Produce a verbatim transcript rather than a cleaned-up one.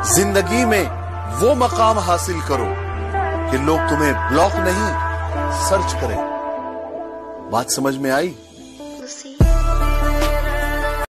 जिंदगी में वो मकाम हासिल करो कि लोग तुम्हें ब्लॉक नहीं सर्च करें। बात समझ में आई?